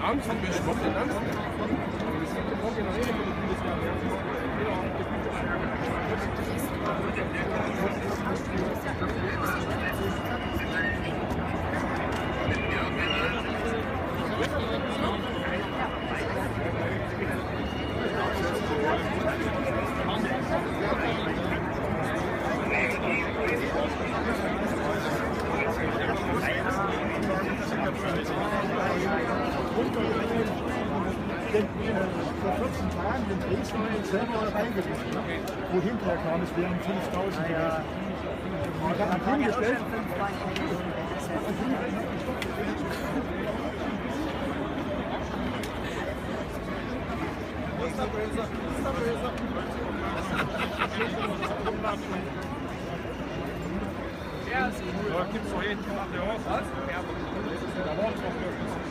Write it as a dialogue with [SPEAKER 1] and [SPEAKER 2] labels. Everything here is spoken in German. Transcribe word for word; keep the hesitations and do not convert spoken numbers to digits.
[SPEAKER 1] Angst haben wir schon den Angst.
[SPEAKER 2] Denn vor vierzehn Tagen den Dresden selber reingerufen. Wo hinterher kam, es wären fünftausend gewesen. Ich habe einen hingestellt.
[SPEAKER 1] Ja, gibt's doch jeden Tag, der Horst. Da war es noch